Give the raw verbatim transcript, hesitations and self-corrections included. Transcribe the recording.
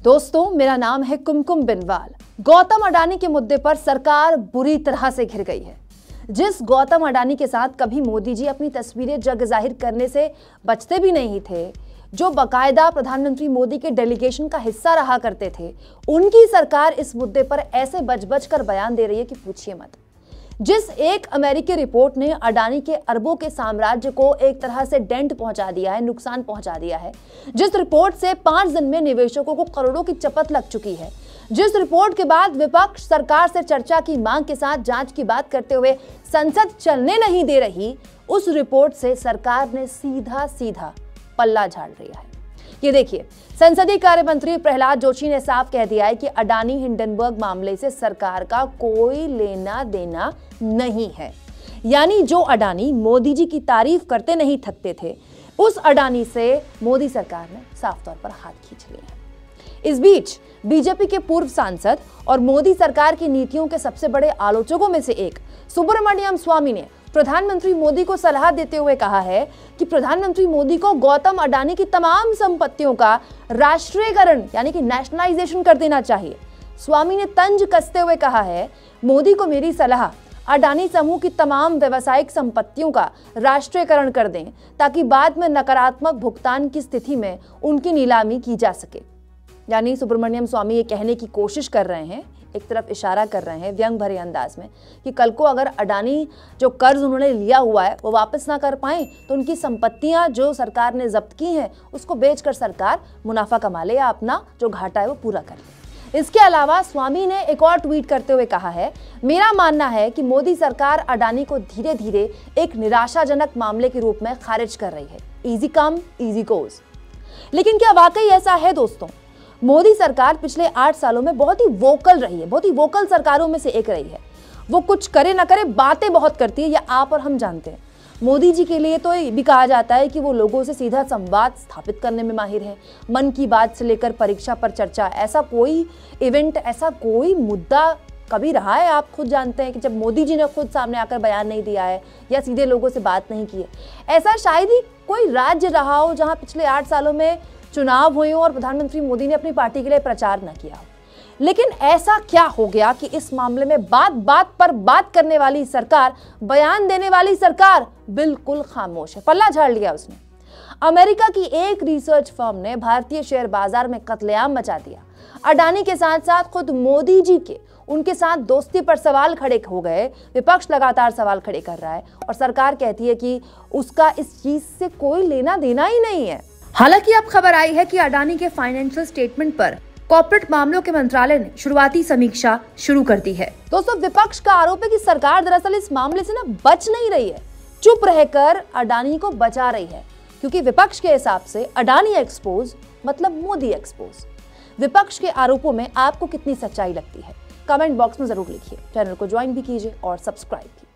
दोस्तों, मेरा नाम है कुमकुम बिनवाल। गौतम अडानी के मुद्दे पर सरकार बुरी तरह से घिर गई है। जिस गौतम अडानी के साथ कभी मोदी जी अपनी तस्वीरें जग जाहिर करने से बचते भी नहीं थे, जो बकायदा प्रधानमंत्री मोदी के डेलीगेशन का हिस्सा रहा करते थे, उनकी सरकार इस मुद्दे पर ऐसे बच बच कर बयान दे रही है कि पूछिए मत। जिस एक अमेरिकी रिपोर्ट ने अडानी के अरबों के साम्राज्य को एक तरह से डेंट पहुंचा दिया है, नुकसान पहुंचा दिया है, जिस रिपोर्ट से पांच दिन में निवेशकों को करोड़ों की चपत लग चुकी है, जिस रिपोर्ट के बाद विपक्ष सरकार से चर्चा की मांग के साथ जांच की बात करते हुए संसद चलने नहीं दे रही, उस रिपोर्ट से सरकार ने सीधा सीधा पल्ला झाड़ लिया है। ये देखिए, संसदीय कार्य मंत्री प्रहलाद जोशी ने साफ कह दिया है कि अडानी हिंडनबर्ग मामले से सरकार का कोई लेना देना नहीं है। यानी जो अडानी मोदी जी की तारीफ करते नहीं थकते थे, उस अडानी से मोदी सरकार ने साफ तौर पर हाथ खींच लिए हैं। इस बीच बीजेपी के पूर्व सांसद और मोदी सरकार की नीतियों के सबसे बड़े आलोचकों में से एक सुब्रमण्यम स्वामी ने प्रधानमंत्री मोदी को सलाह देते हुए कहा है कि प्रधानमंत्री मोदी को गौतम अडानी की तमाम संपत्तियों का राष्ट्रीयकरण यानी कि नेशनलाइजेशन कर देना चाहिए। स्वामी ने तंज कसते हुए कहा है, मोदी को मेरी सलाह, अडानी समूह की तमाम व्यावसायिक संपत्तियों का राष्ट्रीयकरण कर दें ताकि बाद में नकारात्मक भुगतान की स्थिति में उनकी नीलामी की जा सके। यानी सुब्रमण्यम स्वामी ये कहने की कोशिश कर रहे हैं, एक तरफ इशारा कर रहे हैं व्यंग भरे अंदाज में कि कल को अगर अडानी जो कर्ज उन्होंने लिया हुआ है वो वापस ना कर पाए तो उनकी संपत्तियां जो सरकार ने जब्त की हैं उसको बेचकर सरकार मुनाफा कमा ले या अपना जो घाटा है वो पूरा कर ले। इसके अलावा स्वामी ने एक और ट्वीट करते हुए कहा है, मेरा मानना है कि मोदी सरकार अडानी को धीरे धीरे एक निराशाजनक मामले के रूप में खारिज कर रही है। Easy come easy goes. लेकिन क्या वाकई ऐसा है दोस्तों? मोदी सरकार पिछले आठ सालों में बहुत ही वोकल रही है, बहुत ही वोकल सरकारों में से एक रही है। वो कुछ करे ना करे बातें बहुत करती है, ये आप और हम जानते हैं। मोदी जी के लिए तो ये भी कहा जाता है कि वो लोगों से सीधा संवाद स्थापित करने में माहिर है। मन की बात से लेकर परीक्षा पर चर्चा, ऐसा कोई इवेंट, ऐसा कोई मुद्दा कभी रहा है? आप खुद जानते हैं कि जब मोदी जी ने खुद सामने आकर बयान नहीं दिया है या सीधे लोगों से बात नहीं की है। ऐसा शायद ही कोई राज्य रहा हो जहां पिछले आठ सालों में चुनाव हुए हो और प्रधानमंत्री मोदी ने अपनी पार्टी के लिए प्रचार न किया हो। लेकिन ऐसा क्या हो गया कि इस मामले में बात बात पर बात करने वाली सरकार, बयान देने वाली सरकार बिल्कुल खामोश है, पल्ला झाड़ लिया उसने। अमेरिका की एक रिसर्च फर्म ने भारतीय शेयर बाजार में कत्लेआम मचा दिया। अडानी के साथ साथ खुद मोदी जी के उनके साथ दोस्ती पर सवाल खड़े हो गए। विपक्ष लगातार सवाल खड़े कर रहा है और सरकार कहती है कि उसका इस चीज से कोई लेना देना ही नहीं है। हालांकि अब खबर आई है कि अडानी के फाइनेंशियल स्टेटमेंट पर कॉर्पोरेट मामलों के मंत्रालय ने शुरुआती समीक्षा शुरू कर दी है। दोस्तों, विपक्ष का आरोप है कि सरकार दरअसल इस मामले से ना बच नहीं रही है, चुप रहकर अडानी को बचा रही है, क्योंकि विपक्ष के हिसाब से अडानी एक्सपोज मतलब मोदी एक्सपोज। विपक्ष के आरोपों में आपको कितनी सच्चाई लगती है? कमेंट बॉक्स में जरूर लिखिए। चैनल को ज्वाइन भी कीजिए और सब्सक्राइब कीजिए।